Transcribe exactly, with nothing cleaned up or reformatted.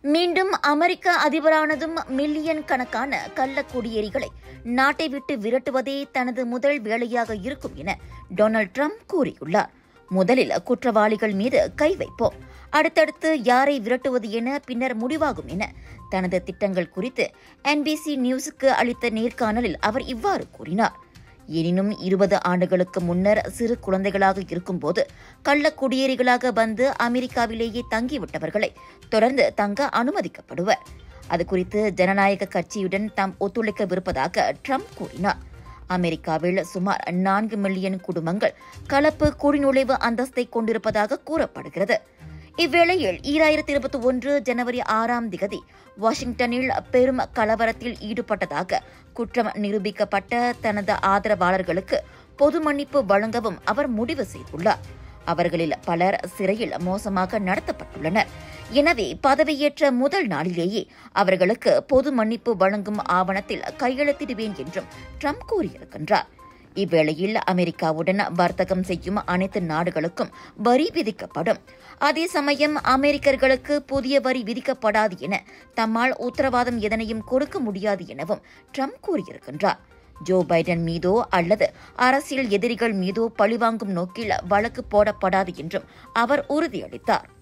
மீண்டும் அமெரிக்க அதிபரானதும் மில்லியன் கணக்கான கள்ள குடியேறிகளை நாட்டை விட்டு விரட்டுவதே தனது முதல் வேலையாக இருக்கும் என டொனால்ட் ட்ரம்ப் கூறியுள்ளார். முதலில் குற்றவாளிகள் மீது கை வைப்போம், அடுத்தடுத்து யாரை விரட்டுவது என பின்னர் முடிவாகும் என தனது திட்டங்கள் குறித்து என்பிசி நியூஸுக்கு அளித்த நேர்காணலில் அவர் இவ்வாறு கூறினார். எனினும் இருபது ஆண்டுகளுக்கு முன்னர் சிறு குழந்தைகளாக இருக்கும்போது கள்ள குடியேறிகளாக வந்து அமெரிக்காவிலேயே தங்கிவிட்டவர்களை தொடர்ந்து தங்க அனுமதிக்கப்படுவர். அதுகுறித்து ஜனநாயக கட்சியுடன் தாம் ஒத்துழைக்கவிருப்பதாக ட்ரம்ப் கூறினார். அமெரிக்காவில் சுமார் நான்கு மில்லியன் குடும்பங்கள் கலப்பு குடிநுழைவு அந்தஸ்தை கொண்டிருப்பதாக கூறப்படுகிறது. இவ்வேளையில் ஈராயிரத்தி இருபத்தி ஒன்று ஜனவரி ஆறாம் திகதி வாஷிங்டனில் பெரும் கலவரத்தில் ஈடுபட்டதாக குற்றம் நிரூபிக்கப்பட்ட தனது ஆதரவாளர்களுக்கு பொது மன்னிப்பு வழங்கவும் அவர் முடிவு செய்துள்ளார். அவர்களில் பலர் சிறையில் மோசமாக நடத்தப்பட்டுள்ளனர். எனவே பதவியேற்ற முதல் நாளிலேயே அவர்களுக்கு பொது மன்னிப்பு வழங்கும் ஆவணத்தில் கையெழுத்திடுவேன் என்றும் ட்ரம்ப் கூறியிருக்கின்றார். இவ்வேளையில் அமெரிக்காவுடன் வர்த்தகம் செய்யும் அனைத்து நாடுகளுக்கும் வரி விதிக்கப்படும். அதே சமயம் அமெரிக்கர்களுக்கு புதிய வரி விதிக்கப்படாது என தம்மால் உத்தரவாதம் எதனையும் கொடுக்க முடியாது எனவும் ட்ரம்ப் கூறியிருக்கின்றார். ஜோ பைடன் மீதோ அல்லது அரசியல் எதிரிகள் மீதோ பழிவாங்கும் நோக்கில் வழக்கு போடப்படாது என்றும் அவர் உறுதியளித்தார்.